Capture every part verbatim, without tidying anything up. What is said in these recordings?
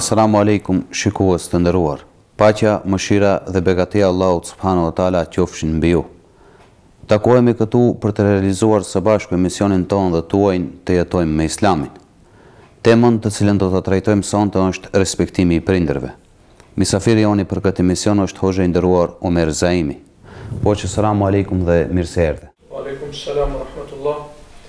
Assalamu alaikum, shikues të nderuar. Paqja, mëshira dhe begatia e Allahut subhanahu wa taala qofshin mbi ju. Takohemi këtu për të realizuar së bashku emisionin tonë dhe tuajin Të jetojmë me Islamin. Temën të cilën do ta trajtojmë sonte është respektimi i prindërve. Misafiri joni për këtë emision është hoxha i nderuar Omer Zaimi. Hoxha, selamu alaikum dhe mirë se erdhe. Aleikum selam wa rahmatullah.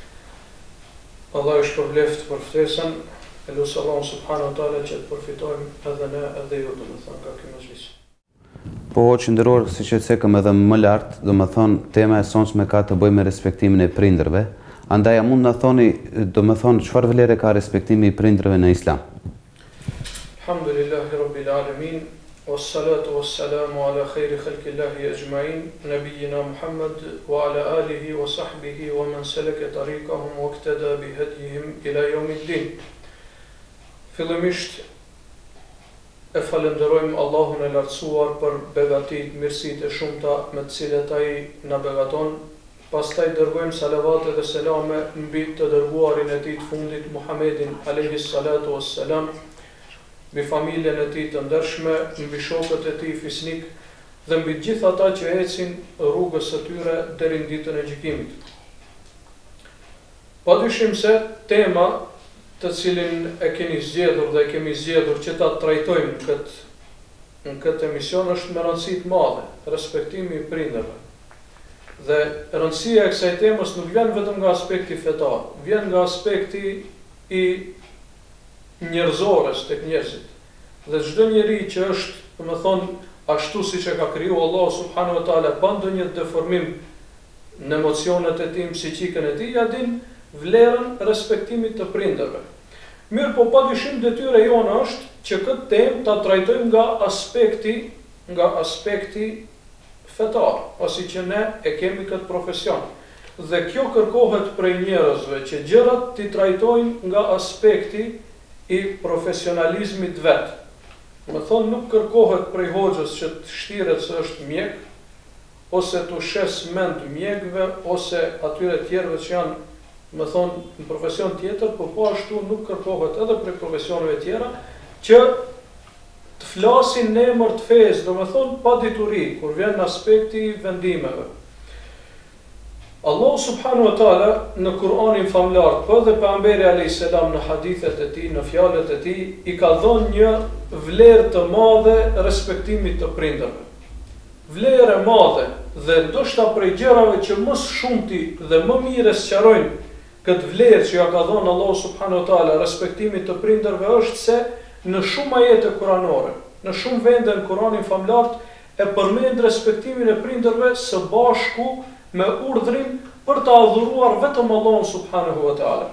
Allah është përbleft për ftesën. E lusë Allah subhanahu wa taala që të përfitojmë edhe ne edhe ju, do të thonë, ka ky mezhlis. Po hoxha i nderuar, siç e cekëm edhe më lart, do të thonë tema e sonshme ka të bëjë me respektimin e prindërve. Andaj a mund na thoni, do të thonë, çfarë vlere ka respektimi i prindërve në Islam? Alhamdulillahi rabbil alamin, wassalatu wassalamu ala khairi khalqillahi ajma'in, nabiyyina Muhammad wa ala alihi wa sahbihi wa man salaka tariqahum wa iqtada bi hadihim ila yawmiddin. Fillimisht e falenderojmë Allahun e lartësuar për begatit, mirësitë e shumta me të cilat ai na begaton. Pastaj dërgojmë salavatet dhe selame mbi të dërguarin e tij të fundit, Muhammedin alayhi salatu wassalam, mbi familjen e tij të ndershme, mbi shokët e tij fisnik dhe mbi gjithë ata që ecin rrugës së tyre deri në ditën e gjykimit. Padyshim se tema të cilin e keni zgjedhur dhe e kemi zgjedhur që ta trajtojmë në këtë, në këtë emision është me rëndësi të madhe, respektimi i prindërve. Dhe rëndësia e kësaj temës nuk vjen vetëm nga aspekti fetar, vjen nga aspekti i njerëzores tek njerëzit. Dhe çdo njeri që është, do të thonë, ashtu siç e ka kriju Allah subhanahu wa taala, pa ndonjë deformim në emocionet e tij, psiqikën e tij, ja din vlerën respektimit të prindërve. Mirë, po padyshim detyra jone është që këtë temë ta trajtojmë nga aspekti, nga aspekti fetar, pasi që ne e kemi këtë profesion. Dhe kjo kërkohet prej njerëzve që gjërat t'i trajtojnë nga aspekti i profesionalizmit vet. Do të thonë, nuk kërkohet prej hoxhës që të shtiret se është mjek, ose të shes mend mjekëve, ose atyre tjerëve që janë, më thonë, në profesion tjetër, por po ashtu nuk kërkohet edhe prej profesioneve tjera, që të flasin në emër të fesë, do më thonë, pa dituri, kur vjen në aspekti i vendimeve. Allah subhanahu wa taala në Kur'anin famlar, po dhe pejgamberi alayhis salam në hadithet e tij, në fjalët e tij, i ka dhënë një vlerë të madhe respektimit të prindërve. Vlerë e madhe, dhe ndoshta prej gjërave që më shumti dhe më mirë sqarojnë këtë vlerë që ja ka dhënë Allah subhanahu wa taala respektimit të prindërve është se në shumë ajete kuranore, në shumë vende në Kur'anin famlar e përmend respektimin e prindërve së bashku me urdhrin për të adhuruar vetëm Allahun subhanahu wa taala.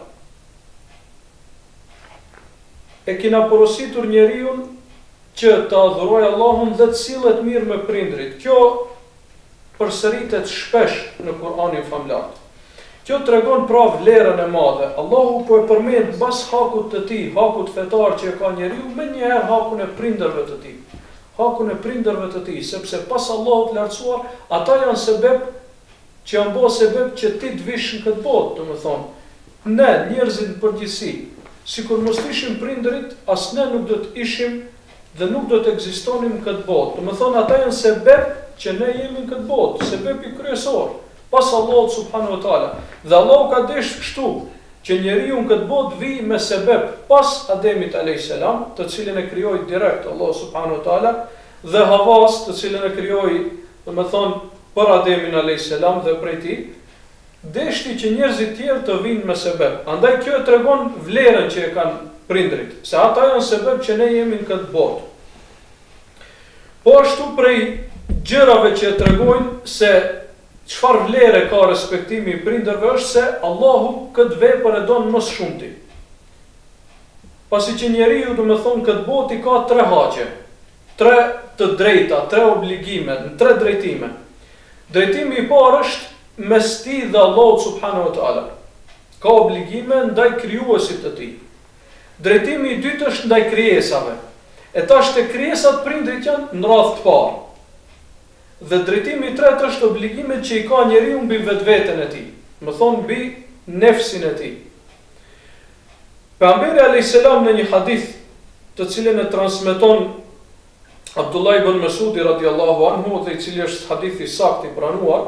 E kina porositur njeriu që të adhurojë Allahun dhe të sillet mirë me prindrit. Kjo përsëritet shpesh në Kur'anin famlar. Kjo tregon pra vlerën e madhe. Allahu po e përmend mbas hakut të tij, hakut fetar që e ka njeriu, më njëherë hakun e prindërve të tij. Hakun e prindërve të tij, sepse pas Allahut lartësuar, ata janë sebeb që janë bërë sebeb që ti të vish në këtë botë, domethënë. Ne, njerëzit në përgjithësi, sikur mos ishim prindërit, as ne nuk do të ishim dhe nuk do të ekzistonim në këtë botë. Domethënë ata janë sebeb që ne jemi në këtë botë, sebebi kryesor pas Allahut subhanahu wa taala. Dhe Allahu ka dashur kështu që njeriu në këtë botë vi me sebeb pas Ademit alayhis salam, të cilin e krijoi direkt Allahu subhanahu wa taala, dhe Havas, të cilin e krijoi, domethënë, për Ademin alayhis salam dhe prej tij, deshti që njerëzit tjerë të vinë me sebeb. Andaj kjo e tregon vlerën që e kanë prindrit, se ata janë sebeb që ne jemi në këtë botë. Po ashtu prej gjërave që e tregojnë se çfarë vlere ka respektimi i prindërve është se Allahu këtë vepër e don më së shumti. Pasi që njeriu, do të thonë, këtë botë i ka tre haqe, tre të drejta, tre obligime, në tre drejtime. Drejtimi i parë është mes tij dhe Allahut subhanahu wa taala. Ka obligime ndaj krijuesit të tij. Drejtimi i dytë është ndaj krijesave. E tash te krijesat prindrit janë në radhë të parë. Dhe drejtimi i tretë është obligimet që i ka njeriu mbi vetveten e tij, më thonë mbi nefsin e tij. Pejgamberi alayhis salam në një hadith të cilën e transmeton Abdullah ibn Mesudi radiallahu anhu, dhe i cili është hadithi saktë i pranuar,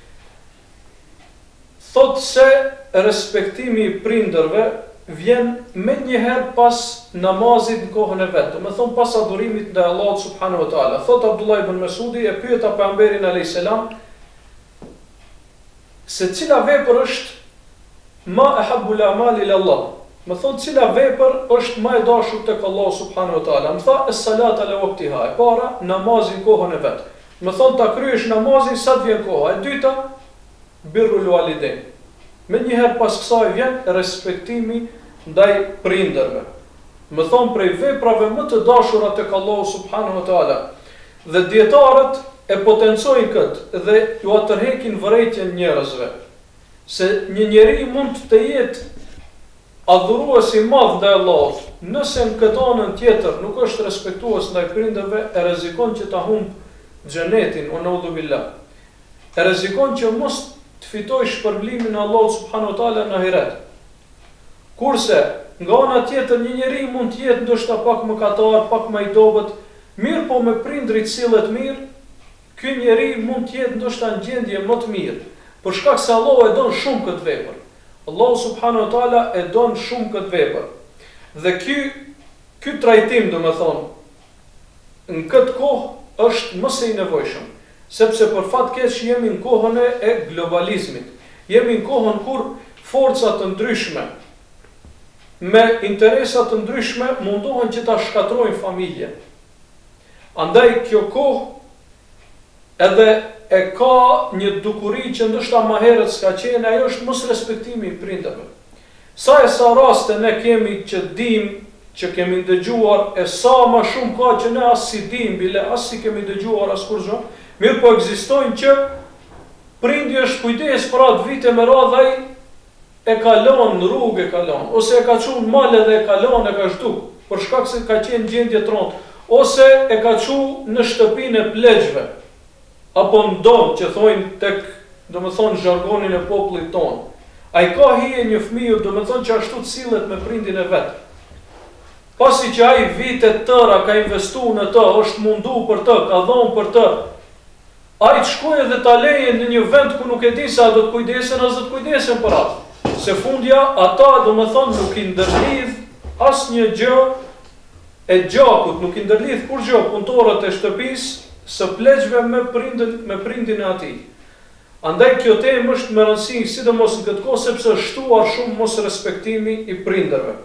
thot se respektimi i prindërve vjen me njëherë pas namazit në kohën e vetë, me thonë pas adhurimit ndaj Allahut subhanahu wa taala. Thot Abdullah ibn Mesudi, e pyeta pejgamberin alayhis salam se cila vepër është ma ahabbul a'mali ila Allah. Me thonë cila vepër është ma e dashur tek Allahu subhanahu wa taala. Më tha es-salat ala waqtiha, e para namazin kohën e vet. Me thonë ta kryesh namazin sa të vjen koha. E dyta birrul walidain. Me njëherë pas kësaj vjen respektimi ndaj prindërve. Më thonë prej veprave më të dashura tek Allahu subhanahu wa taala. Dhe dietarët e potencojnë këtë dhe ju atërhekin vërejtjen njerëzve. Se një njeri mund të jetë adhurues i madh ndaj Allahut, nëse në këtë anën tjetër nuk është respektues ndaj prindërve, e rrezikon që ta humb xhenetin, o naudhu billah. E rrezikon që mos të fitoj shpërblimin e Allahut subhanahu wa taala në ahiret. Kurse nga ana tjetër një njeri mund të jetë ndoshta pak mëkatar, pak më i dobët, mirë po me prindrit sillet mirë, ky njeri mund të jetë ndoshta në gjendje më të mirë, për shkak se Allahu e don shumë këtë vepër. Allahu subhanahu wa taala e don shumë këtë vepër. Dhe ky ky trajtim, domethënë, në këtë kohë është më së i nevojshëm. Sepse për fat keq jemi në kohën e globalizmit. Jemi në kohën kur forca të ndryshme me interesa të ndryshme mundohen që ta shkatrojnë familjen. Andaj kjo kohë edhe e ka një dukuri që ndoshta më herët s'ka qenë, ajo është mos respektimi i prindërve. Sa e sa raste ne kemi që dim, që kemi dëgjuar, e sa më shumë ka që ne as si dim, bile as si kemi dëgjuar as kur gjë. Mirë po ekzistojnë që prindi është kujdes për atë vite me radhë, ai e kalon në rrugë, e kalon, ose e ka çuar mal edhe e kalon, e ka zhduk, për shkak se ka qenë gjendje trontë, ose e ka çuar në shtëpinë e plegjve, apo në dom, që thojnë tek, domethënë zhargonin e popullit tonë. Ai ka hije një fëmijë, domethënë që ashtu të sillet me prindin e vet. Pasi që ai vite të tëra ka investuar në të, është mundu për të, ka dhënë për të, ai të shkojë dhe ta leje në një vend ku nuk e di sa do të kujdesen, as do të kujdesen për atë. Se fundja, ata domethënë nuk i ndërlidh asnjë gjë e gjakut, nuk i ndërlidh kur gjë punëtorët e shtëpisë së plegjve me prindin, me prindin e atij. Andaj kjo temë është me rëndësi, sidomos në këtë kohë, sepse është shtuar shumë mos respektimi i prindërve.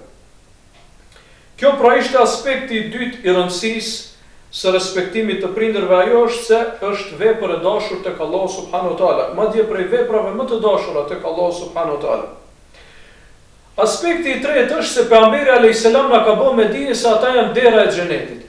Kjo pra ishte aspekti i dytë i rëndësisë së respektimit të prindërve, ajo është se është vepër e dashur tek Allahu subhanahu wa taala, madje prej veprave më të dashura tek Allahu subhanahu wa taala. Aspekti i tretë është se pejgamberi alayhis salam na ka bërë me dije se ata janë dera e xhenetit.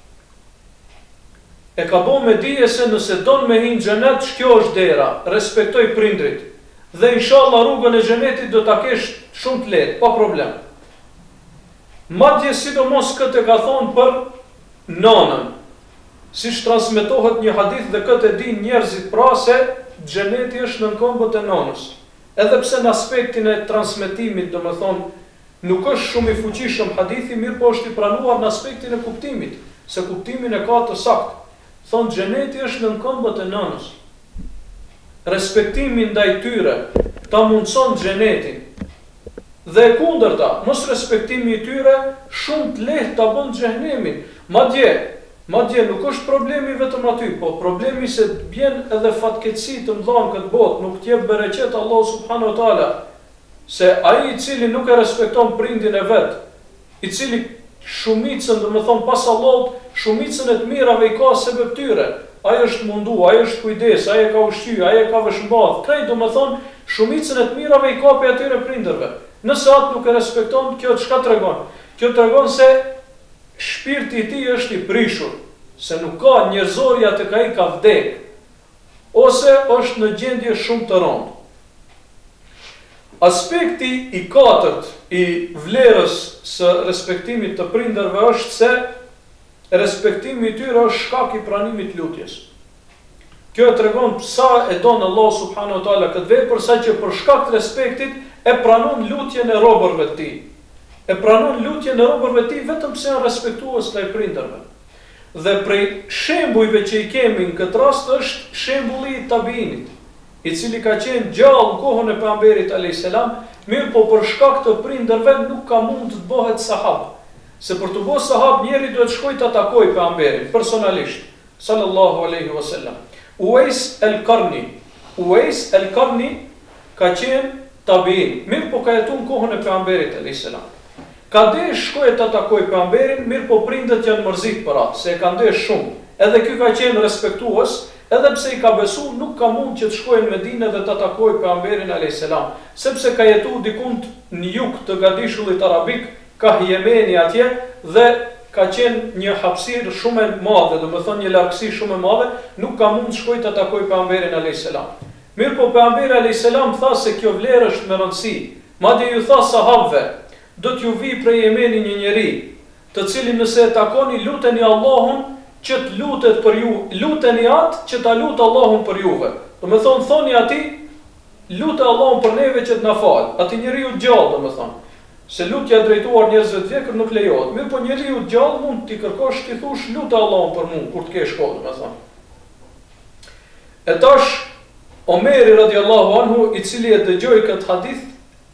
E ka bërë me dije se nëse don me hyrë në xhenet, kjo është dera, respektoj prindrit. Dhe inshallah rrugën e xhenetit do ta kesh shumë të lehtë, pa problem. Madje sidomos këtë ka thonë për nonën, siç transmetohet një hadith dhe këtë e din njerëzit, pra se xheneti është në këmbët e nonës. Edhe pse në aspektin e transmetimit, domethënë, nuk është shumë i fuqishëm hadithi, mirë po është i pranuar në aspektin e kuptimit, se kuptimin e ka të saktë. Thonë xheneti është në këmbët e nënës. Respektimi ndaj tyre ta mundson xhenetin. Dhe e kundërta, mos respektimi i tyre shumë të lehtë ta bën xhenemin. Madje, madje nuk është problemi vetëm aty, po problemi se bjen edhe fatkeqësi të mëdha në këtë botë, nuk t'jep bereqet Allahu subhanahu wa taala, se ai i cili nuk e respekton prindin e vet, i cili shumicën, domethënë pas Allahut, shumicën e të mirave i ka sebeb tyre. Ai është mundu, ai është kujdes, ai e ka ushqy, ai e ka veshmbath. Krejt domethënë shumicën e të mirave i ka pe atyre prindërve. Nëse atë nuk e respekton, kjo çka tregon? Kjo tregon se shpirti i tij është i prishur, se nuk ka njerëzorja tek ai ka vdek, ose është në gjendje shumë të rëndë. Aspekti i katërt i vlerës së respektimit të prindërve është se respektimi i tyre është shkak i pranimit lutjes. Kjo e tregon sa e don Allah subhanahu wa taala këtë vepër, sa që për shkak të respektit e pranon lutjen e robërve të tij. e pranon lutjen e robërve të tij vetëm pse janë respektues ndaj prindërve. Dhe prej shembujve që i kemi në këtë rast është shembulli i tabiinit, i cili ka qenë gjallë në kohën e pejgamberit alayhis salam, mirë po për shkak të prindërve nuk ka mund të bëhet sahab. Se për të bërë sahab njeri duhet shkojë të takojë pejgamberin personalisht, sallallahu alaihi wasallam. Uwais el-Qarni, Uwais el-Qarni ka qenë tabiin, mirë po ka jetuar në kohën e pejgamberit alayhis salam. Ka desh shkojë të takojë pejgamberin, mirë po prindët janë mërzit për atë, se e kanë desh shumë. Edhe ky ka qenë respektues, edhe pse i ka besu, nuk ka mund që të shkojë në Medinë dhe të takojë pejgamberin alayhis salam, sepse ka jetuar dikund në jug të gadishullit arabik, ka Jemeni atje dhe ka qenë një hapësirë shumë e madhe, do të thonë një largësi shumë e madhe, nuk ka mund të shkojë të takojë pejgamberin alayhis salam. Mirë po pejgamberi alayhis salam tha se kjo vlerë është me rëndësi. Madje ju tha sahabëve, do t'ju vi prej Jemeni një njeri, të cilin nëse e takoni luteni Allahun që të lutet për ju, luteni atë që ta lutë Allahun për juve. Do të thonë thoni atij, lutë Allahun për neve që të na fal. Atë njeriu gjallë, do të thonë. Se lutja drejtuar njerëzve të vjetër nuk lejohet. Mirë po njeriu gjallë mund t'i kërkosh ti thosh lutë Allahun për mua kur të kesh kohë, do të thonë. E tash Omeri radiallahu anhu, i cili e dëgjoi këtë hadith,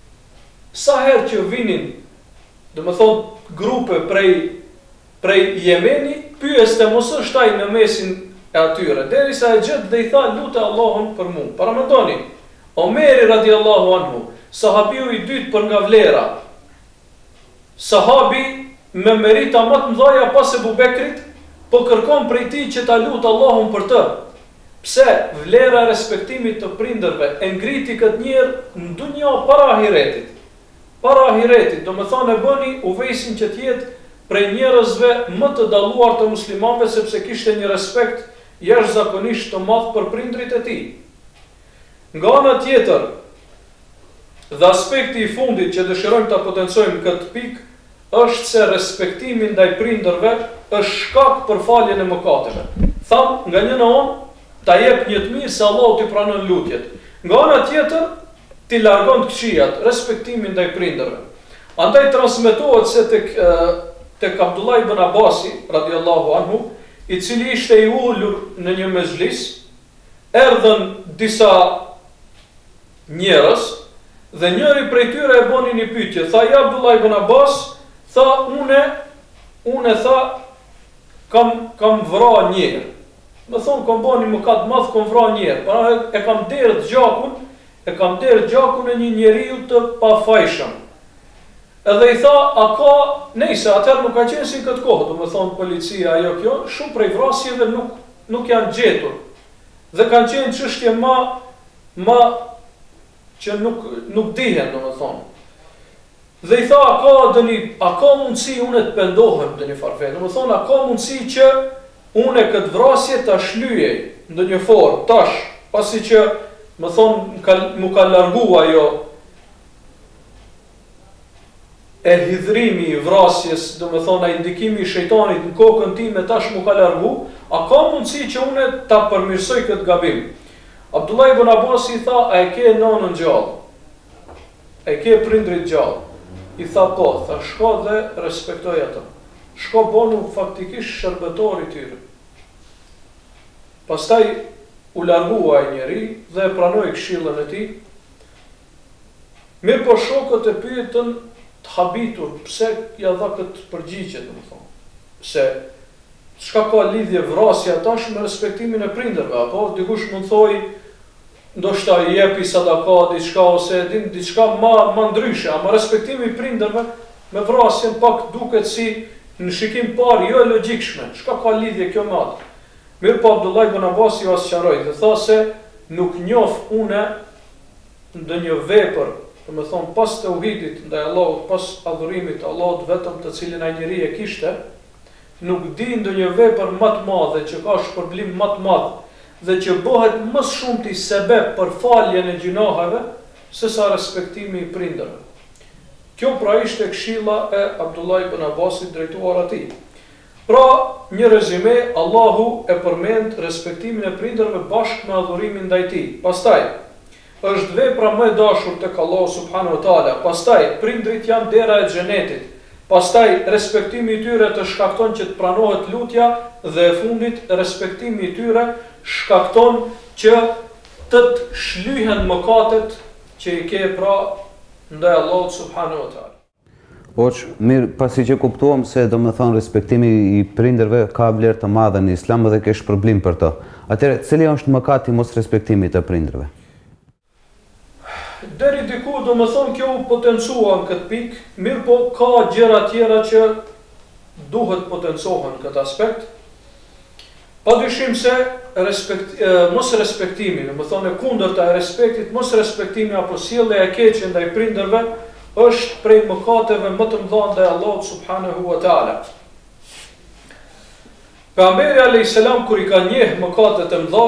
sa herë që vinin, do të thonë grupe prej prej Jemeni, pyeste mos është ai në mesin e atyre, derisa e gjet dhe i tha lutë Allahun për mua. Paramendoni, Omeri radiallahu anhu, sahabiu i dytë për nga vlera, sahabi me merita më të mëdha pas Ebu Bekrit, po kërkon prej tij që ta lutë Allahun për të. Pse vlera e respektimit të prindërve e ngriti këtë njerë në dunja para ahiretit. Para ahiretit, do me thonë e bëni Uvejsin që tjetë prej njerëzve më të dalluar të muslimanëve, sepse kishte një respekt jashtëzakonisht të madh për prindrit e tij. Nga ana tjetër, dhe aspekti i fundit që dëshirojmë ta potencojmë këtë pikë, është se respektimi ndaj prindërve është shkak për faljen e mëkateve. Tham, nga një në anë, ta jep një të mirë se Allahu t'i pranon lutjet. Nga ana tjetër, ti largon të këqijat, respektimin ndaj prindërve. Andaj transmetohet se tek tek Abdullah ibn Abasi radiallahu anhu, i cili ishte i ulur në një mezhlis, erdhën disa njerëz dhe njëri prej tyre e boni një pyetje. Tha ja Abdullah ibn Abbas, tha une une tha kam kam vrarë një herë. Më thon kam bani mëkat madh, kam vrarë një herë. Pra e kam derë gjakun, e kam derë gjakun e një njeriu të pafajshëm. Edhe i tha, a ka, nejse, atëherë nuk ka qenë si këtë kohë, do më thonë policia, ajo kjo, shumë prej vrasjeve nuk, nuk janë gjetur. Dhe kanë qenë çështje ma, ma që nuk, nuk dihen, do më thonë. Dhe i tha, a ka, dëni, a ka mundësi une të pendohem dë një farfe, do më thonë, a ka mundësi që une këtë vrasje të shlyej në një forë, tash, pasi që, më thonë, mu ka largu ajo, e hidhrimi i vrasjes, do me thonë, a indikimi i shejtanit në kokën time tash mu ka largu, a ka mundësi që une ta përmirësoj këtë gabim? Abdullah ibn Abbas i tha, a e ke nonën gjallë? A e ke prindrit gjallë? I tha po, tha shko dhe respektoj atë. Shko bonu faktikisht shërbetori tyre. Pastaj u largua ai njeri dhe e pranoi këshillën e tij. Mirë po shokët e pyetën të habitur, pse ja dha këtë përgjigje, do të thonë. Se çka ka lidhje vrasja tash me respektimin e prindërve, apo dikush mund thoi ndoshta i jepi sadaka diçka ose din diçka më më ndryshe, ama respektimi i prindërve me vrasjen pak duket si në shikim parë jo e logjikshme. Çka ka lidhje kjo me atë? Mirë po Abdullah ibn Abbas i sqaroi dhe tha se nuk njoh une ndonjë vepër, do të thonë pas tauhidit ndaj Allahut, pas adhurimit të Allahut vetëm të cilin ai njeri e kishte, nuk di ndonjë vepër më të madhe që ka shpërblim më të madh dhe që bëhet më shumëti sebeb për faljen e gjunaheve se sa respektimi i prindërve. Kjo pra ishte këshilla e Abdullah ibn Abbasit drejtuar atij. Pra, një rezime, Allahu e përmend respektimin e prindërve bashkë me adhurimin ndaj tij. Pastaj, është vepra më e dashur tek Allahu subhanahu wa taala. Pastaj prindrit janë dera e xhenetit. Pastaj respektimi i tyre të shkakton që të pranohet lutja dhe e fundit respektimi i tyre shkakton që të të shlyhen mëkatet që i ke pra ndaj Allahut subhanahu wa taala. Oç, mirë, pasi që kuptuam se do me thonë respektimi i prindërve ka vlerë të madhe në islam dhe ke shpërblim për të. Atëherë, cili është mëkati mos respektimit të prindërve? Deri diku do me thonë kjo u potencua në këtë pikë, mirë po ka gjëra tjera që duhet potencohen në këtë aspekt. Pa dyshim se respekt, e, mos respektimi, do me thonë e kundërta e respektit, mos respektimi apo sjellja e keqe ndaj prindërve është prej mëkateve më të mëdha ndaj Allahut subhanahu wa taala. Pejgamberi alayhis salam kur i ka njeh mëkatet e mëdha,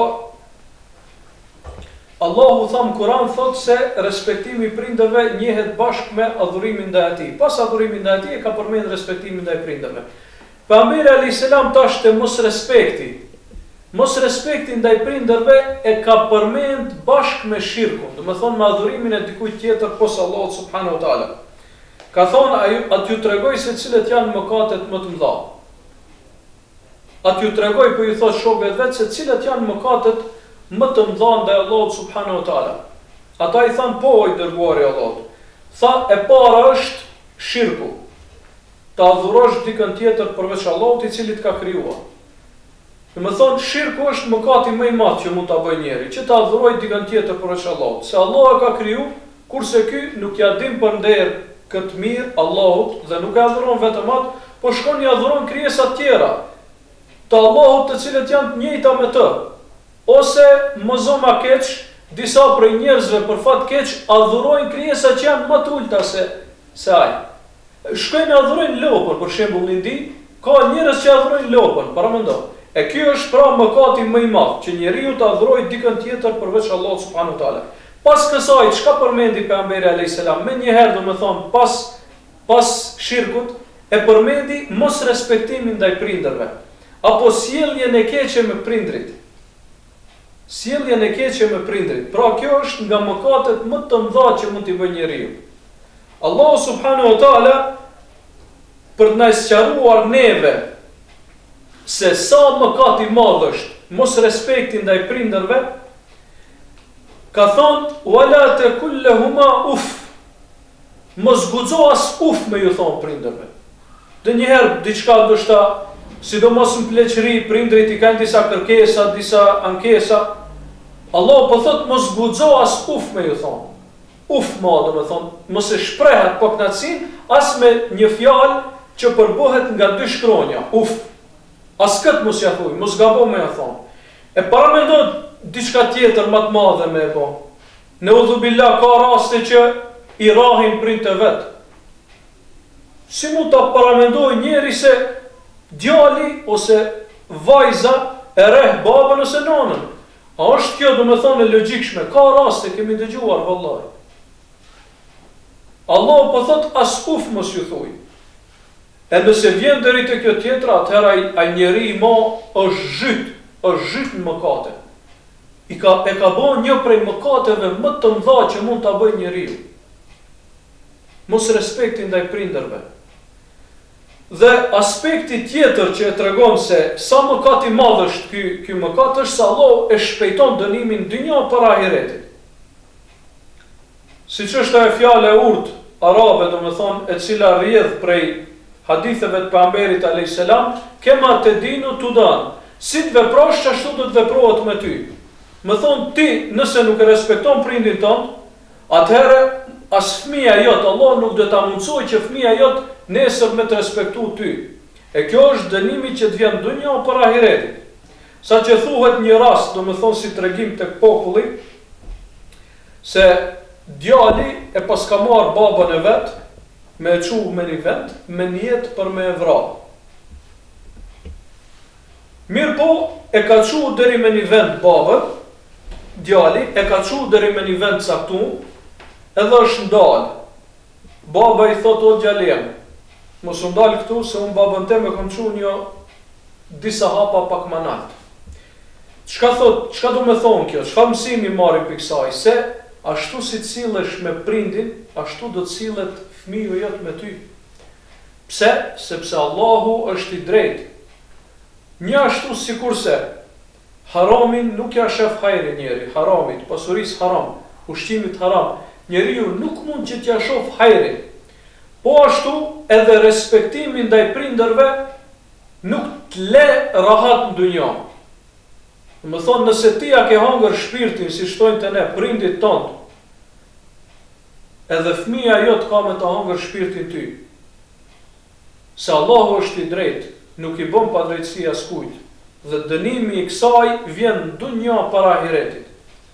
Allahu tha në Kur'an thot se respektimi i prindërve njehet bashkë me adhurimin ndaj atij. Pas adhurimit ndaj atij e ka përmend respektimin ndaj prindërve. Pejgamberi alayhis salam tashte mos respekti. Mos respekti ndaj prindërve e ka përmend bashkë me shirkun, do me thonë me adhurimin e dikujt tjetër posa Allahut subhanahu wa taala. Ka thonë atë ju tregoj se cilët janë mëkatet më të mëdha. Atë ju tregoj po i thot shokëve vet se cilët janë mëkatet më të mëdha ndaj Allahut subhanahu wa taala. Ata i thanë po i dërguari i Allahut. Tha e para është shirku. Ta adhurosh dikën tjetër përveç Allahut i cili të ka krijuar. Dhe me thonë, shirku është mëkati më i madh që mund ta bëjë njeri, që ta adhurojë dikën tjetër përveç Allahut. Se Allah e ka kriju, kurse ky nuk ja din për nder këtë mirë Allahut dhe nuk e adhuron vetëm atë, po shkon i adhuron krijesa të tjera të Allahut të cilët janë të njëjta me të. Ose më zoma keq, disa prej njerëzve për fat keq adhurojnë krijesa që janë më të ulta se se ai. Shkojnë adhurojnë lopën, për shembull në Indi, ka njerëz që adhurojnë lopën, para mendo. E kjo është pra mëkati më i madh, që njeriu të adhurojë dikën tjetër përveç Allahut subhanahu wa taala. Pas kësaj, çka përmendi pejgamberi alayhis salam, më një herë do të thonë pas pas shirkut e përmendi mos respektimin ndaj prindërve, apo sjelljen e keqe me prindrit. Sjelljen e keqe me prindrit. Pra kjo është nga mëkatet më të mëdha që mund t'i bëjë njeriu. Allahu subhanahu wa taala për të na sqaruar neve se sa mëkat i madh është mos respekti ndaj prindërve, ka thonë wala taqul lahuma uf. Mos guxo as uf me ju thonë prindërve. Dhe njëherë diçka ndoshta, sidomos në pleqëri, prindrit i kanë disa kërkesa, disa ankesa. Allah po thot mos guxo as uf me ju thonë. Uf ma do me thonë, mos e shprehet po knacin, as me një fjalë që përbohet nga dy shkronja, uf. As këtë mos ja thuj, mos gabo me ja thonë. E paramendo diçka tjetër më të madhe me e po. Në udhubillah ka raste që i rahin prindët e vet. Si mund ta paramendoj njeri se djali ose vajza e rreh babën ose nonën? A është kjo do me thonë e logjikshme? Ka raste kemi dëgjuar vallahi. Allah po thot as uf mos ju thuj. E nëse vjen deri te kjo tjetra, atëherë ai, ai njeri i ma është zhyt, është zhyt në mëkate. I ka e ka bën një prej mëkateve më të mëdha që mund ta bëjë njeriu. Mos respekti ndaj prindërve. Dhe aspekti tjetër që e tregon se sa mëkat i madh është ky ky mëkat është se Allah e shpejton dënimin dynja para ahiretit. Siç është ajo fjala e urtë arabe, domethënë e cila rrjedh prej haditheve të pejgamberit alayhis salam, kema te dinu tudan. Si të veprosh ashtu do të veprohet me ty. Më thon ti, nëse nuk e respekton prindin tënd, atëherë as fëmia jot, Allah nuk do ta mundsojë që fëmia jot nesër me të respektu ty. E kjo është dënimi që të vjen dunja për ahiretit. Sa që thuhet një rast, do me thonë si tregim tek populli, se djali e pas ka marrë babën e vet, me e qu me një vend, me njetë për me e vra. Mirë po, e ka qu deri me një vend babën, djali, e ka qu deri me një vend saktun, edhe është ndalë. Baba i thot o djalem, mos u ndalë këtu, se unë babën te me kom qu një disa hapa pak manalt. Çka thot, çka do me thonë kjo, çka mësimi marrim për kësaj, se ashtu si sillesh me prindin, ashtu do të sillet fëmiu jot me ty. Pse? Sepse Allahu është i drejtë. Një ashtu sikurse haramin nuk ja shef hajri njeri, haramit, pasurisë haram, ushqimit haram, njeriu nuk mund që t'ja shoh hajrin. Po ashtu edhe respektimi ndaj prindërve nuk t'le rahat në dunja. Më thonë, nëse ti a ke hangër shpirtin, si shtojnë të ne, prindit tonë, edhe fëmija jot ka me të hangër shpirtin ty. Se Allahu është i drejtë, nuk i bën pa drejtësi askujt, dhe dënimi i kësaj vjen në dunja para ahiretit.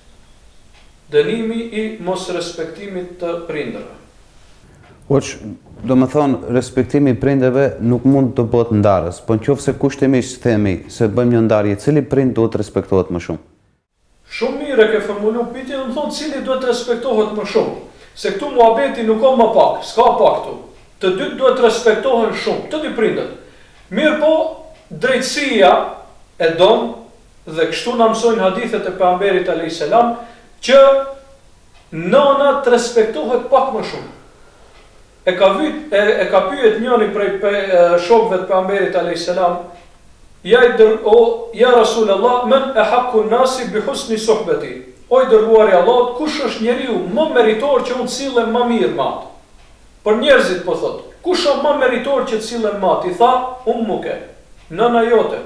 Dënimi i mos respektimit të prindërve. Hoq, do më thonë, respektimi i prindërve nuk mund të bëhet ndarës, po në qoftë se kushtimisht themi se bëjmë një ndarje, cili prind duhet respektohet më shumë? Shumë mire ke formulu pyetjen, më thonë cili duhet respektohet më shumë. Se këtu muhabeti nuk ka më pak, s'ka pak këtu. Të dytë duhet respektohen shumë, të dy prindët. Mirë po, drejtësia e don, dhe kështu na mësojnë hadithet e pejgamberit alayhis salam, që nana të respektohet pak më shumë. E ka vyt, e, e ka pyet njëri prej pe, shokëve të pejgamberit alayhis salam, ja i dër, o ja Rasulullah, men e haqqu nasi bi husni suhbeti. O i dërguari i Allahut, kush është njeriu më meritor që unë të sillem më mirë me atë? Për njerëzit po thot, kush është më meritor që të sillem me atë? I tha, ummuke, nëna jote.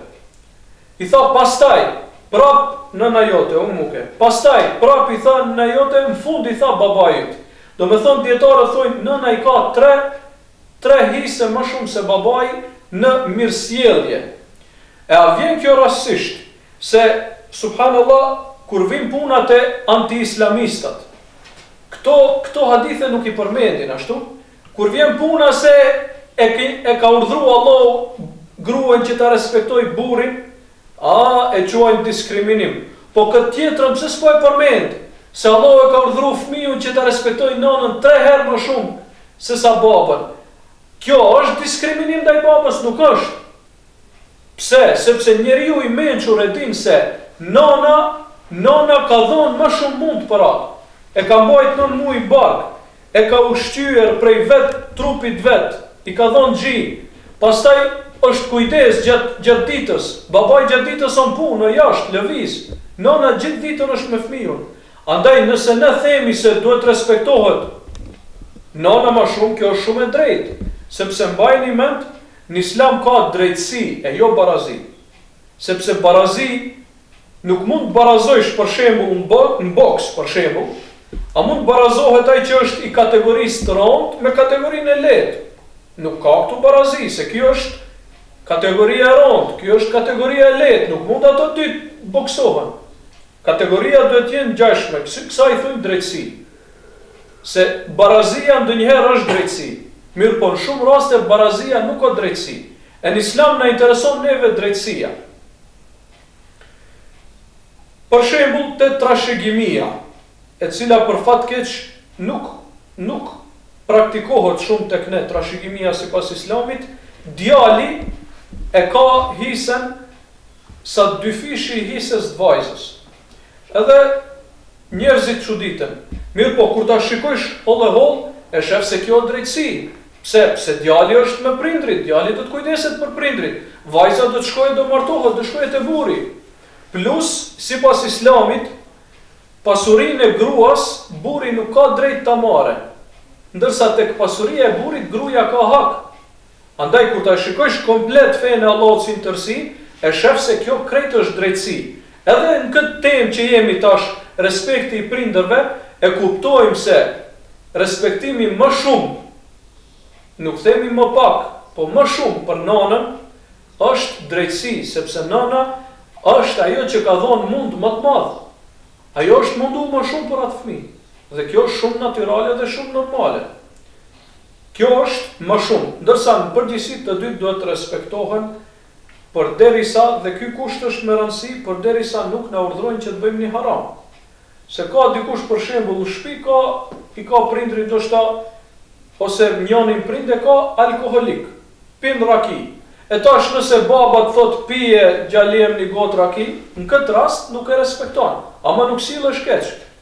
I tha pastaj, prap nëna jote, ummuke. Pastaj, prap i tha nëna jote, në fund i tha babait. Do me thonë dietarët thonë, nëna i ka tre, tre hise më shumë se babai në mirësjellje. E a vjen kjo rastësisht, se subhanallah, kur vin punat e anti-islamistat, këto, këto hadithe nuk i përmendin ashtu, kur vjen puna se e, e ka urdhru Allah gruën që ta respektoj burrin, a e quajnë diskriminim. Po këtë tjetrën pse s'po e përmend, se Allah e ka urdhru fëmijën që ta respektoj nënën tre herë më shumë se sa babën. Kjo është diskriminim ndaj babës, nuk është. Pse? Sepse njeriu i mençur e din se nana Nona ka dhonë më shumë mund për atë, e ka mbajt nën mu i bark, e ka ushqyer prej vet trupit vet, i ka dhonë gji, pastaj është kujdes gjatë gjat ditës, babai gjatë ditës on punë, jashtë, lëviz, nona gjithë ditën është me fëmijën. Andaj nëse ne themi se duhet respektohet nona më shumë, kjo është shumë e drejtë, sepse mbajni mend, në Islam ka drejtësi e jo barazi, sepse barazi nuk mund të barazojsh për shembull në boks, për shembull, a mund të barazohet ai që është i kategorisë të rëndë me kategorinë e lehtë. Nuk ka këtu barazi, se kjo është kategoria e rëndë, kjo është kategoria e lehtë, nuk mund ato dy të boksohen. Kategoria duhet të jenë ngjashme, kësaj i thonë drejtësi. Se barazia ndonjëherë është drejtësi, mirë po në shumë raste barazia nuk ka drejtësi. E në Islam na intereson neve drejtësia. Për shembull te trashëgimia, e cila për fat keq nuk nuk praktikohet shumë tek ne, trashëgimia sipas Islamit, djali e ka hisen sa dy fishi i hises të vajzës. Edhe njerëzit çuditen. Mirë po kur ta shikojsh hollë holl, e shef se kjo është drejtësi. Pse? Pse djali është me prindrit, djali do të kujdeset për prindrit. Vajza do të shkojë do martohet, do shkojë te burri. Plus, si pas Islamit, pasurin e gruas, burri nuk ka drejt të marrë. Ndërsa tek pasuria e burrit, gruaja ka hak. Andaj, kur ta shikojsh komplet fenë e Allahut si në tërësi, e shef se kjo krejt është drejtësi. Edhe në këtë temë që jemi tash, respekti i prindërve, e kuptojmë se respektimi më shumë, nuk themi më pak, po më shumë për nanën, është drejtësi, sepse nana është ajo që ka dhonë mund më të madh. Ajo është mundu më shumë për atë fëmijë. Dhe kjo është shumë natyrale dhe shumë normale. Kjo është më shumë, ndërsa në përgjithësi të dytë duhet të respektohen përderisa, dhe ky kusht është me rëndësi, përderisa nuk na urdhërojnë që të bëjmë një haram. Se ka dikush për shembull në shtëpi ka i ka prindrit ndoshta ose njënin prind e ka alkoolik, pin raki. E tash nëse baba të thot pije gjaliem një gotë raki, në këtë rast nuk e respekton, ama nuk sillesh keq.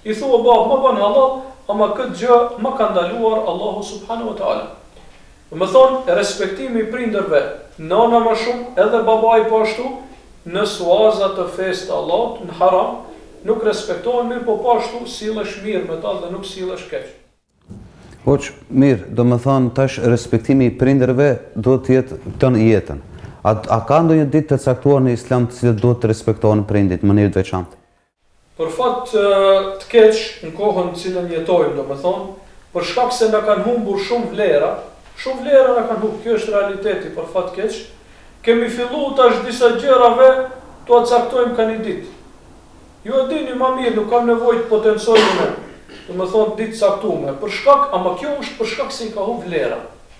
i thua bab, më bën halal, ama këtë gjë më ka ndaluar Allahu subhanahu wa taala. Do të thonë, respektimi i prindërve, nana më shumë, edhe babai po ashtu, në suaza të fesë të Allahut, në haram, nuk respektohen, mirë po po ashtu sillesh mirë me ta dhe nuk sillesh keq. Hoq, mirë, do më thonë tash respektimi i prindërve do të jetë tën jetën. A, a ka ndonjë ditë të caktuar në Islam të cilët do të respektohen prindit në mënyrë të veçantë? Për fat të keq në kohën në cilën jetojmë, do më thonë, për shkak se na kanë humbur shumë vlera, shumë vlera na kanë humbur, kjo është realiteti për fat të keq, kemi fillu tash disa gjërave të caktojmë ka një ditë. Ju e dini më mirë, nuk kam nevojë të potencojmë ne. Do më thonë ditë caktume, për shkak, ama kjo është për shkak se i ka humbur vlera.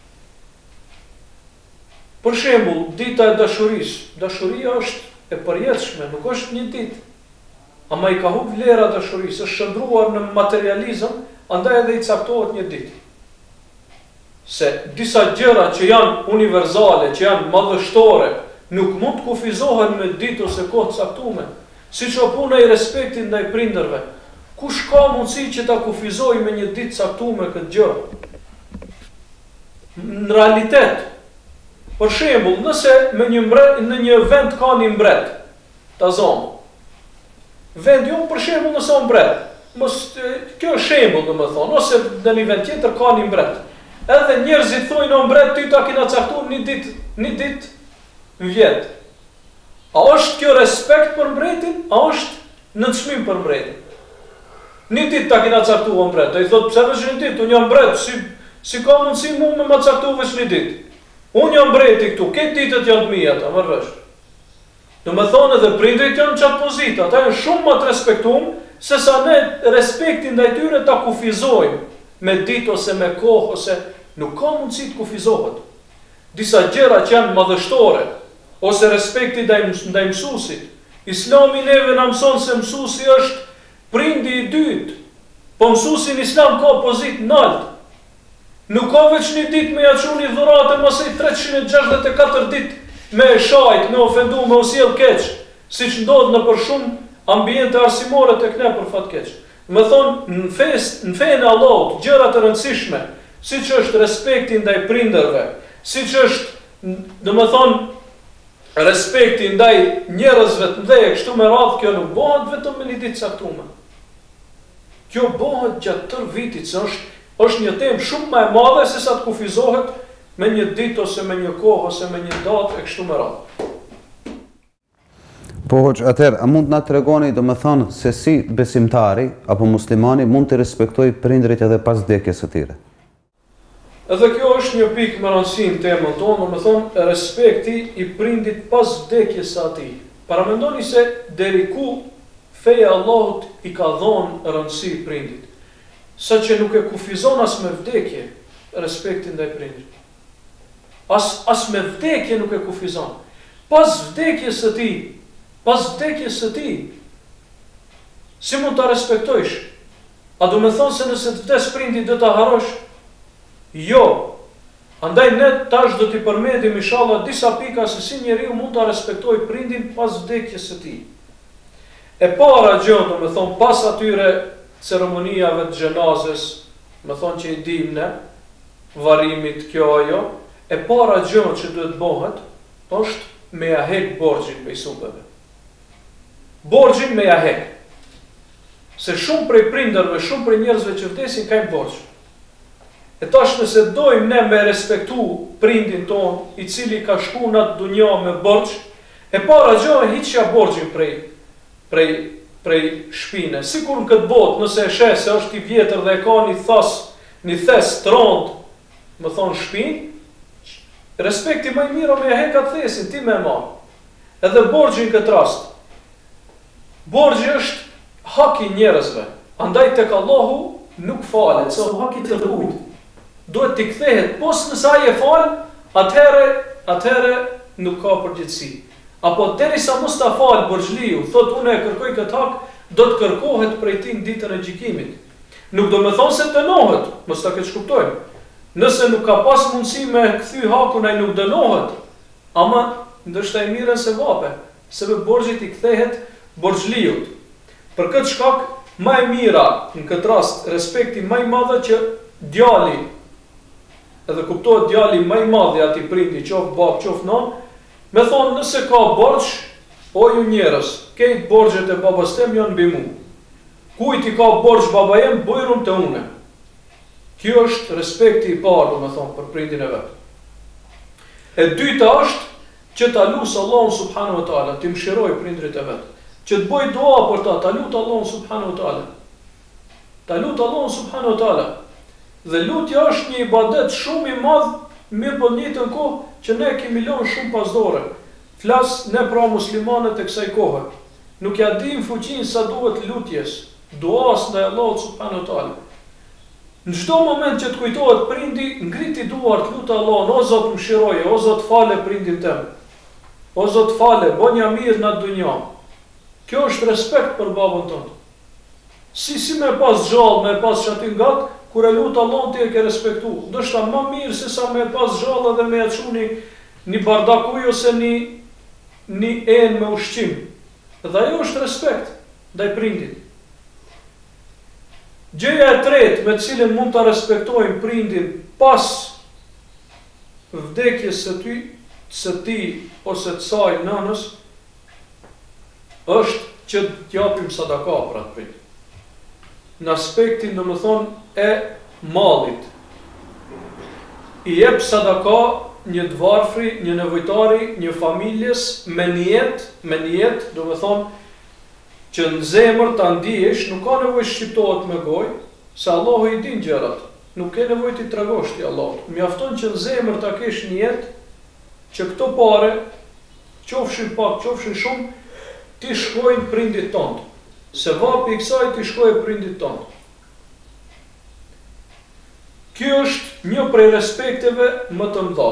Për shembull, dita e dashurisë, dashuria është e përjetshme, nuk është një ditë. Ama i ka humbur vlera dashurisë, është shndruar në materializëm, andaj edhe i caktohet një ditë. Se disa gjëra që janë universale, që janë madhështore, nuk mund të kufizohen me ditë ose kohë caktume, siç o puna i respektit ndaj prindërve. Kush ka mundësi që ta kufizoj me një ditë caktume këtë gjë? Në realitet, për shembull, nëse me një mbret, në një vend ka një mbret, ta zonë. Vend jo për shembull nëse o mbret, mos, kjo është shembull do më thonë, ose në një vend tjetër ka një mbret. Edhe njerëzit thojnë o mbret, ty ta kina caktuar një ditë, një ditë vjet. A është kjo respekt për mbretin, a është nënçmim për mbretin? Një ditë ta kina caktuar mbret, ai thotë pse veç një ditë, unë jam mbret, si si ka mundësi mua me ma caktuar veç një ditë? Unë jam mbreti këtu, këtë ditët janë të mia, ta marrësh. Do me thonë edhe prindrit janë qatë pozita, ata janë shumë më të respektuar, se sa ne respektin ndaj tyre ta kufizojmë me ditë ose me kohë, ose nuk ka mundësi të kufizohet. Disa gjëra që janë madhështore, ose respekti ndaj mësuesit. Islami neve na mëson se mësuesi është prindi i dytë, po mësuesi në Islam ka pozitë nalt. Nuk ka veç një ditë me ja çu një dhuratë mëse treqind e gjashtëdhjetë e katër ditë me shajt, me ofendu, me osjell keq, siç ndodh në për shumë ambiente arsimore tek ne për fat keq. Me thonë, në fest, në fenë e Allahut, gjëra të rëndësishme, siç është respekti ndaj prindërve, siç është, do me thonë, respekti ndaj njerëzve të mëdhenj, kështu me radhë, kjo nuk bëhet vetëm me një ditë caktuar. Kjo bëhet gjatë tërë vitit, se është është një temë shumë më e madhe se sa të kufizohet me një ditë ose me një kohë ose me një datë e kështu me radhë. Po hoq, atëherë, a mund na tregoni, do me thonë, se si besimtari apo muslimani mund të respektoj prindrit edhe pas vdekjes së tyre? Edhe kjo është një pikë më rëndësi në temën tonë, do me thonë, respekti i prindit pas vdekjes së atij. Paramendoni se deri ku feja Allahut i ka dhënë rëndësi prindit, sa që nuk e kufizon as me vdekje respektin ndaj prindrit. As, as me vdekje nuk e kufizon. Pas vdekjes së tij, pas vdekjes së tij, si mund ta respektojsh? A do me thonë se nëse të vdes prindi do ta harosh? Jo. Andaj ne tash do t'i përmendim inshallah disa pika se si njeriu mund ta respektojë prindin pas vdekjes së tij. E para gjë, do me thonë, pas atyre ceremonijave të xhenazes, me thonë që i dim ne, varimit kjo ajo, e para gjë që duhet bëhet, është me ja hek borxhin prej supeve. Borxhin me ja hek. Se shumë prej prindërve, shumë prej njerëzve që vdesin kanë borxh. E tash nëse dojmë ne me respektu prindin ton, i cili ka shku në atë dunja me borxh, e para gjë e hiqja borxhin prej prej prej shpine. Sikur në këtë botë, nëse e sheh se është i vjetër dhe e ka një thas, një thes të rond, më thonë shpinë, respekti më i mirë me e heka të thesin, ti me marr. Edhe borxhi në këtë rast. Borxhi është haki njerëzve. Andaj tek Allahu nuk falet, se haki të rujt. Duhet t'i kthehet, pos nëse ai e fal, atëherë, atëherë nuk ka përgjegjësi. Apo derisa mos ta fal borxhliu, thot unë e kërkoj këtë hak, do të kërkohet prej tij në ditën e gjykimit. Nuk do me thonë se dënohet, mos ta keq kuptojmë. Nëse nuk ka pas mundësi me kthy hakun, ai nuk dënohet, ama ndoshta i mirën se vape, sepse borxhi i kthehet borxhliut. Për këtë shkak më e mira në këtë rast, respekti më i madh që djali, edhe kuptohet djali më i madh i atij prindi, qoftë bab, qoftë nën, me thonë nëse ka borxh, o ju njerëz, këto borxhet e babas tem janë mbi mua. Kujt i ka borxh baba jem, bujrum të une. Kjo është respekti i parë, do me thonë, për prindin e vetë. E dyta është që ta lusë Allahun subhanahu wa taala, të mëshiroj prindrit e vetë. Që të bëj dua për ta, ta lutë Allahun subhanahu wa taala. Ta lutë Allahun subhanahu wa taala. Dhe lutja është një ibadet shumë i madh, mirë po në njëjtën kohë që ne kemi lënë shumë pasdore. Flas ne pra muslimanët e kësaj kohe. Nuk ja dim fuqinë sa duhet lutjes, duas ndaj Allahut subhanahu wa taala. Në çdo moment që të kujtohet prindi, ngriti duart, lutë Allahun, o Zot mëshiroje, o Zot fale prindin tem. O Zot fale, bënja mirë në dunjë. Kjo është respekt për babën tënd. Si si me pas gjallë, me pas çati ngat, kur e lut Allahun ti e ke respektu. Ndoshta më mirë se sa me pas gjallë dhe me e çuni një bardakuj ose një një enë me ushqim. Dhe ajo është respekt ndaj prindit. Gjëja e tretë me të cilën mund ta respektojmë prindin pas vdekjes së ty, së ti ose të saj nënës, është që të japim sadaka për atë prind. Në aspektin, do më thonë, e mallit. I jep sadaka një të varfri, një nevojtari, një familjes me niyet, me niyet, do më thonë, që në zemër ta ndihesh, nuk ka nevojë shqiptohet me gojë, se Allahu i din gjërat. Nuk ke nevojë ti tregosh ti Allahut. Mjafton që në zemër ta kesh niyet që këto pare, qofshin pak, qofshin shumë, ti shkojnë prindit tënd. Se vapi i kësaj ti shkojë prindit tënd. Kjo është një prej respekteve më të mëdha.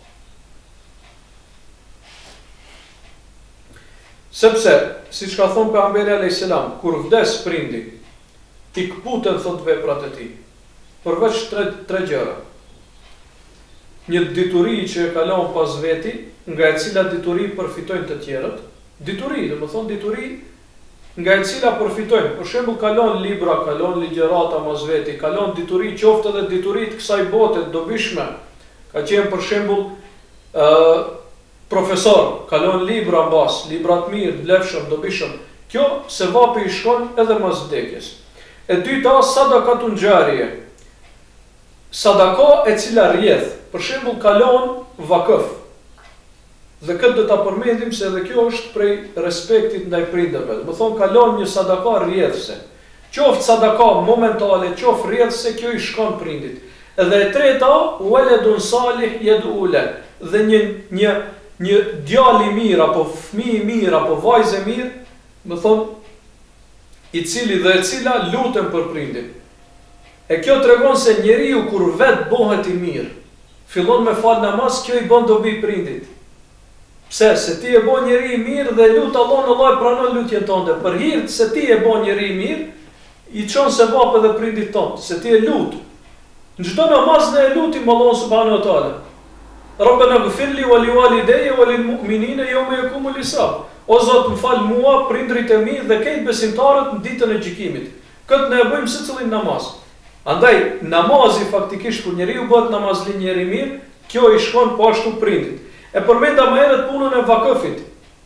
Sepse, si që ka thonë pejgamberi alayhis salam, kur vdes prindi, i kputen thot veprat e tij, përveç tre, tre gjëra. Një dituri që e kalon pas veti, nga e cila dituri përfitojnë të tjerët, dituri, dhe më thonë dituri, nga e cila përfitojnë, për shembull kalon libra, kalon ligjërata mas veti, kalon dituri, qoftë edhe diturit kësaj bote dobishme, ka qenë për shembull uh, profesor, kalon libra mbas, libra të mirë, vlefshëm, dobishëm, kjo se vapi i shkon edhe mas vdekjes. E dyta, sadakatun xharije. Sadaka e cila rrjedh, për shembull kalon vakëf. Dhe këtë do ta përmendim se edhe kjo është prej respektit ndaj prindërve. Do të thonë kalon një sadaka rrjedhse. Qoftë sadaka momentale, qoftë rrjedhse, kjo i shkon prindit. Edhe e treta, waladun salih yad'u la. Dhe një një një djalë i mirë apo fëmijë i mirë apo vajzë e mirë, do thonë i cili dhe e cila lutem për prindin. E kjo tregon se njeriu kur vet bëhet i mirë, fillon me fal namaz, kjo i bën dobi prindit. Pse? Se ti e bën njeri i mirë dhe lut Allahun, Allah e pranon lutjen tënde. Për hir se ti e bën njeri i mirë, i çon sevap edhe prindit tënd, se ti e lut. Në çdo namaz ne e lutim Allahun subhanahu wa taala. Rabbana ighfirli wa liwalidayya wa lilmu'minina yawma yaqumul hisab. O Zot, më fal mua, prindrit e mi dhe këtë besimtarët në ditën e gjykimit. Këtë ne e bëjmë secilin namaz. Andaj namazi faktikisht kur njeriu bëhet namazli njeri i mirë, kjo i shkon po ashtu prindit. E përmenda më herët punën e vakëfit.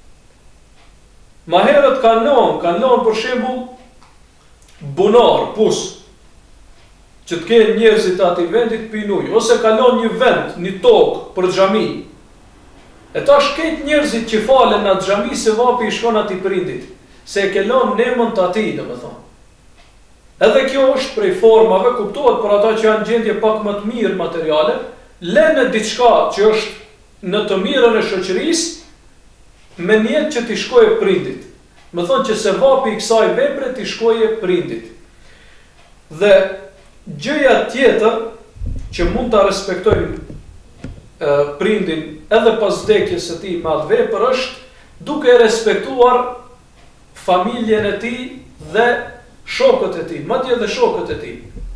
Më herët kanë lënë, kanë lënë për shembull bunar, pus, që të kenë njerëzit aty vendit pinuj, ose kalon një vend, një tokë për xhami. E tash këtë njerëzit që falen në xhami se vapi i shkon atij prindit, se e ke lënë nemën të atij, domethënë. Edhe kjo është prej formave, kuptohet për ata që janë gjendje pak më të mirë materiale, lënë diçka që është në të mirën e shoqërisë me niyet që t'i shkojë prindit. Më thonë që se vapi i kësaj vepre t'i shkojë prindit. Dhe gjëja tjetër që mund ta respektojmë e, prindin edhe pas vdekjes së tij me atë vepër është duke respektuar familjen e tij dhe shokët e tij, madje edhe shokët e tij.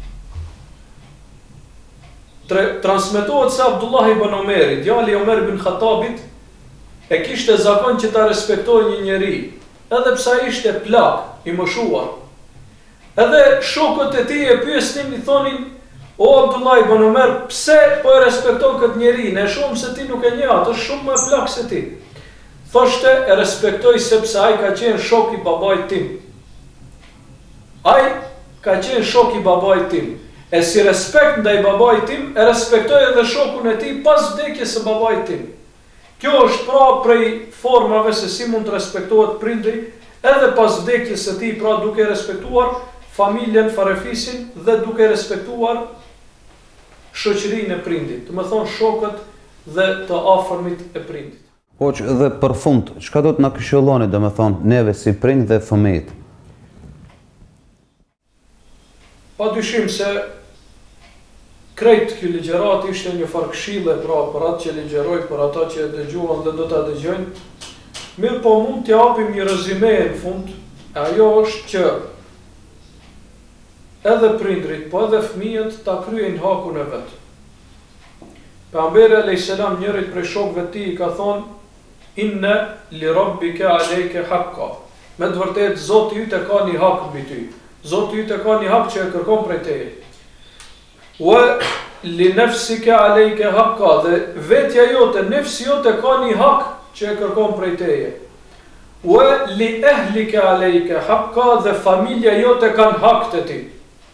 Transmetohet se Abdullah ibn Omeri, djali i Omer ibn Khattabit, e kishte zakon që ta respektojë një njeri, edhe pse ai ishte plak, i moshuar. Edhe shokët e tij e pyesnin, i thonin: "O Abdullah ibn Omer, pse po e respekton këtë njeri? Ne shohim se ti nuk e njeh, atë është shumë më plak se ti." Thoshte, e respektoj sepse ai ka qenë shok i babait tim. Ai ka qenë shok i babait tim. E si respekt ndaj babait tim, e respektoj edhe shokun e tij pas vdekjes së babait tim. Kjo është pra prej formave se si mund të respektohet prindri edhe pas vdekjes së tij, pra duke respektuar familjen, farefisin dhe duke respektuar shoqërinë e prindit, do të thonë shokët dhe të afërmit e prindit. Hoq, dhe për fund, çka do të na këshilloni, do të thonë neve si prind dhe fëmijët? Pa dyshim se krejt kjo ligjërat ishte një farë këshille, pra për atë që ligjeroj, për ata që dëgjuan dhe do ta dëgjojnë. Mirë po mund t'ja japim një rezime në fund, e ajo është që edhe prindrit, po edhe fëmijët ta kryejnë hakun e vet. Pejgamberi alayhis salam njërit prej shokëve të tij ka thonë: "Inna li rabbika alayka haqqa." Me të vërtetë Zoti yt e ka një hak mbi ty. Zoti yt e ka një hak që e kërkon prej teje. Wa li nafsika alayka haqqa, dhe vetja jote, nefsi jote ka një hak që e kërkon prej teje. Wa li ahlika alayka haqqa, dhe familja jote kanë hak të ti.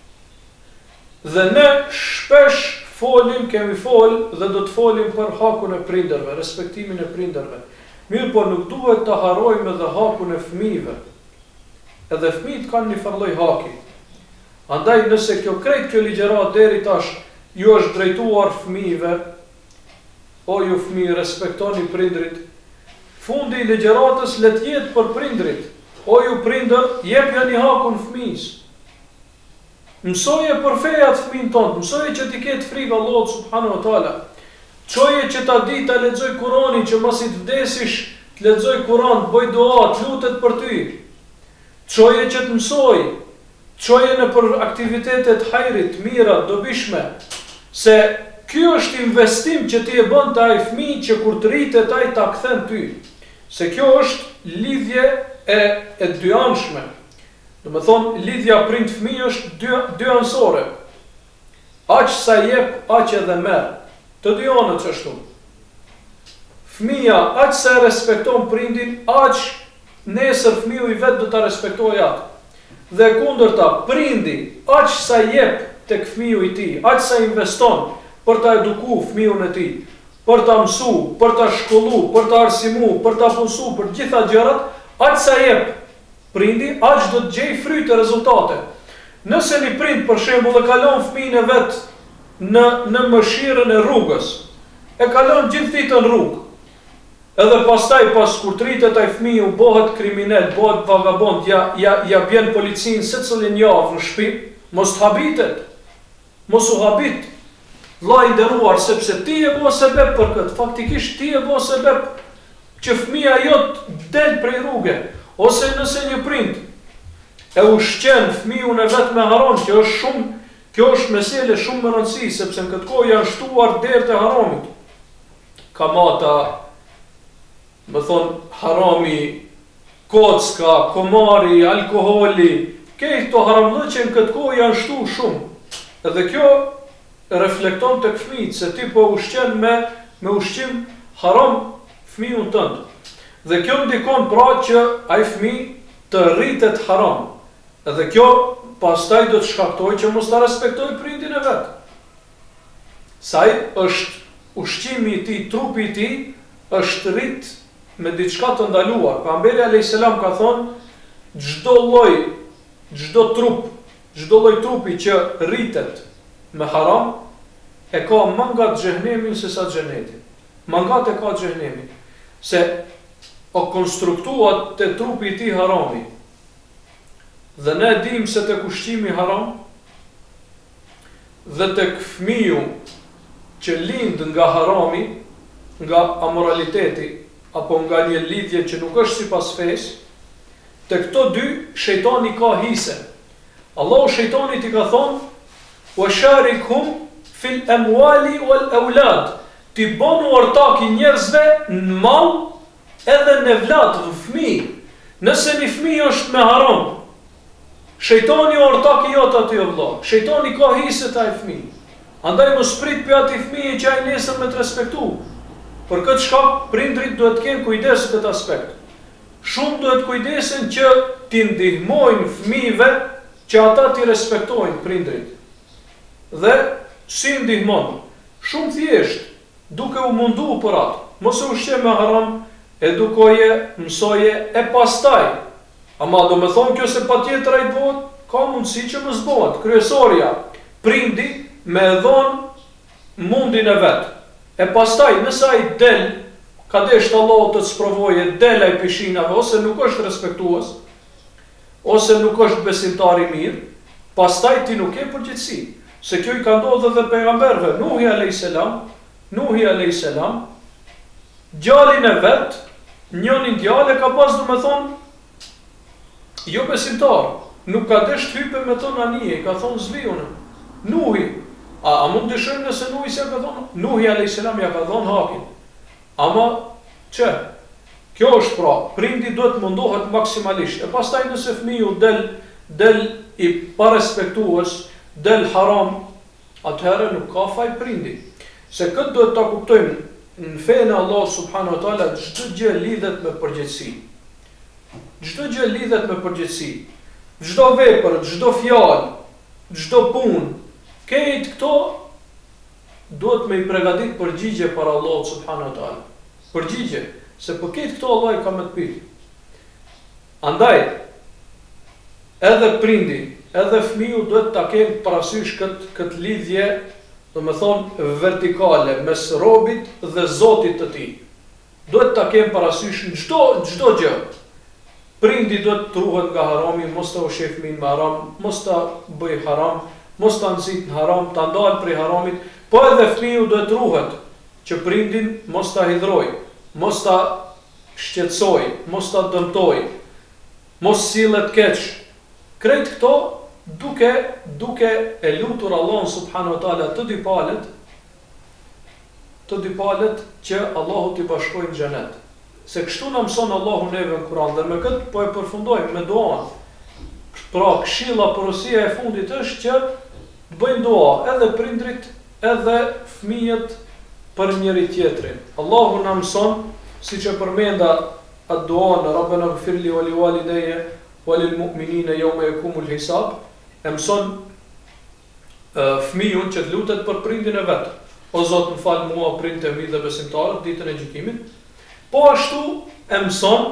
Dhe ne shpesh folim, kemi fol dhe do të folim për hakun e prindërve, respektimin e prindërve. Mirë po nuk duhet të harrojmë edhe hakun e fëmijëve. Edhe fëmijët kanë një farlloj haki. Andaj nëse kjo krejt kjo ligjërat deri tash ju është drejtuar fëmijëve, o ju fëmijë respektoni prindrit, fundi i ligjëratës le të jetë për prindrit. O ju prindër, jepjani hakun fëmijës. Mësoje për feja të fëmijën tonë, mësoje që ti ketë frikë Allahut subhanahu wa taala. Çoje që ta di ta lexoj Kur'anin, që mos i të vdesish, të lexoj Kur'an, të bëj dua, të lutet për ty. Çoje që të mësoj, çoje në për aktivitetet hajrit, mira, dobishme, se ky është investim që ti e bën te ai fëmijë që kur të rritet ai ta kthen ty. Se kjo është lidhje e e dyanshme. Do me thonë, lidhja prind fëmijë është dy, dy ansore. Aq sa jep, aq edhe merr. Të dy anët që ashtu. Fëmija, aq sa e respekton prindin, aq nesër fëmiu i vet do ta respektojë atë. Dhe kundërta, prindi, aq sa jep tek fëmiu i tij, aq sa investon për ta edukuar fëmiun e tij, për ta mësuar, për ta shkolluar, për ta arsimuar, për ta punsuar, për gjitha gjërat, aq sa jep prindi, aq do të gjej fryte, rezultate. Nëse një prind për shembull e kalon fëmijën e vet në në mëshirën e rrugës, e kalon gjithë ditën rrugë. Edhe pastaj pas kur tritet ai fëmiu bëhet kriminal, bëhet vagabond, ja ja ja bjen policinë secilin javë në shtëpi, mos të habitet. Mos u habit. Vllai i nderuar, sepse ti e bën sebeb për këtë. Faktikisht ti e bën sebeb që fëmia jot del prej rruge. Ose nëse një prind e ushqen fëmijën e vet me haram, që është shumë, kjo është mesele shumë më rëndësishme, sepse në këtë kohë janë shtuar derë të haramit. Kamata, më thonë harami, kocka, komari, alkoholi, këto haramllëqe në këtë kohë janë shtu shumë. Edhe kjo reflekton tek fëmijët se ti po ushqen me me ushqim haram fëmijën tënd. Dhe kjo ndikon pra që ai fëmijë të rritet haram. Edhe kjo pastaj do të shkaktojë që mos ta respektojë prindin e vet. Sa ai është ushqimi i tij, trupi i tij është rrit me diçka të ndaluar. Pejgamberi alayhis salam ka thonë, çdo lloj, çdo trup, çdo lloj trupi që rritet me haram e ka mangat xhehenemin se sa xheneti. Mangat e ka xhehenemin. Se o konstruktuat të trupi i tij harami. Dhe ne dim se tek ushqimi haram dhe tek fëmiu që lind nga harami, nga amoraliteti apo nga një lidhje që nuk është sipas fesë, te këto dy shejtani ka hise. Allahu shejtanit i ka thonë: "Wa sharikhum fil amwali wal aulad." Ti bënu ortak i njerëzve në mall edhe në vlat, në fëmijë. Nëse një fëmijë është me haram, Shejtani o ortak i jot aty o vëlla. Shejtani ka hisë te ai fëmijë. Andaj mos prit për atë fëmijë që ai nesër me të respektu. Për këtë shkak prindrit duhet të kenë kujdes në këtë aspekt. Shumë duhet kujdesen që t'i ndihmojnë fëmijëve që ata t'i respektojnë prindrit. Dhe si ndihmon? Shumë thjesht, duke u mundu për atë. Mos e ushqe me haram, edukoje, mësoje e pastaj. Ama do me thonë kjo se pa tjetër ai bëhet, ka mundësi që mos bëhet. Kryesorja, prindi me dhonë mundin e vetë. E pastaj, nësa i del, ka desht Allah të të sprovoje, del ai pishinave, ose nuk është respektues, ose nuk është besimtar i mirë, pastaj ti nuk ke përgjithësi. Se kjo i ka ndodhur edhe pejgamberëve. Nuhi alayhis salam, Nuhi alayhis salam, djalin e vet, njënin djalë ka pas do me thonë, jo besimtar, nuk ka desht hype me tonë anije, ka thonë zviune. Nuhi, a, a mund të dëshojmë nëse Nuhi se ka thonë? Nuhi alayhis salam ja ka thonë hakin. Ama, që? Kjo është pra, prindi duhet mundohet maksimalisht. E pastaj nëse fëmiu del, del i parespektues, del haram, atëherë nuk ka faj prindi. Se këtë duhet ta kuptojmë, në fejnë Allah subhanahu wa taala, çdo gjë lidhet me përgjegjësi. Çdo gjë lidhet me përgjegjësi. Çdo vepër, çdo fjalë, çdo punë, këtë këto duhet me i përgatit përgjigje për Allah subhanahu wa taala. Përgjigje, se për këtë këto Allah i ka me të pyet. Andaj, edhe prindi, edhe fëmiu duhet ta kenë parasysh këtë kët lidhje, do me thonë vertikale, mes robit dhe Zotit të tij. Duhet ta kenë parasysh në çdo çdo gjë. Prindi duhet të ruhet nga harami, mos ta ushqej fëmin me haram, mos ta bëj haram, mos ta nxit në haram, ta ndal prej haramit, po edhe fëmiu duhet ruhet që prindin mos ta hidhroj, mos ta shqetësoj, mos ta dëmtoj, mos sillet keq. Krejt këto duke duke e lutur Allahun subhanahu wa taala të dy palët, të dy palët që Allahu t'i bashkojë në xhenet. Se kështu na mëson Allahu neve në Kur'an dhe me këtë po e përfundojmë me duan. Pra këshilla porosia e fundit është që të bëjmë dua edhe prindrit, edhe fëmijët për njëri tjetrin. Allahu na mëson, siç e përmenda atë dua në Rabbana ighfirli wa liwalidayya wa lil mu'minina yawma yaqumul hisab, e mëson uh, fëmijën që të lutet për prindin e vet. O Zot, më fal mua, prindët e mi dhe besimtarët ditën e gjykimit. Po ashtu e mëson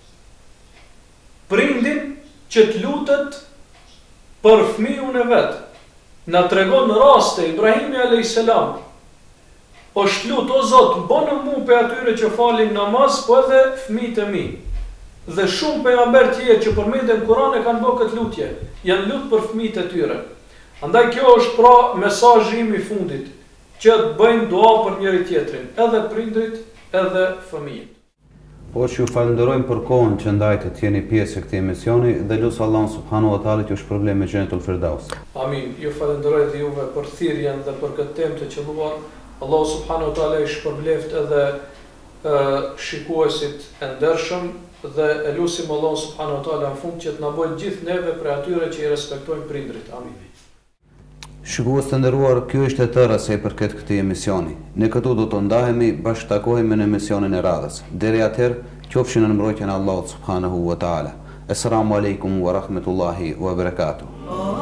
prindin që të lutet për fëmijën e vet. Na tregon raste Ibrahimi alayhis salam. Është lut, o Zot, bënë mu për atyre që falin namaz, po edhe fëmijët e mi. Dhe shumë pejgamber tjerë që përmenden në Kur'an e kanë bërë këtë lutje, janë lut për fëmijët e tyre. Andaj kjo është pra mesazhi im i fundit, që të bëjnë dua për njëri tjetrin, edhe prindrit, edhe fëmijët. Po që ju falenderojmë për kohën që ndajtë të jeni pjesë e këtij emisioni dhe lutë Allahun subhanahu wa taala t'ju shpërblej me xhenetul firdaus. Amin. Ju falenderoj dhe juve për thirrjen dhe për këtë temë të qelluar. Allahu subhanahu wa taala i shpërbleft edhe uh, shikuesit e ndershëm dhe e lutim Allahun subhanahu wa taala në fund që të na bëjë gjithë neve për atyre që i respektojnë prindrit. Amin. Shikues të nderuar, kjo ishte e tëra sa i përket këtij emisioni. Ne këtu do të ndahemi, bashkëtakohemi në emisionin e radhës. Deri atëherë, qofshin në mbrojtjen e Allahut subhanahu wa taala. Assalamu alaikum wa rahmatullahi wa barakatuh.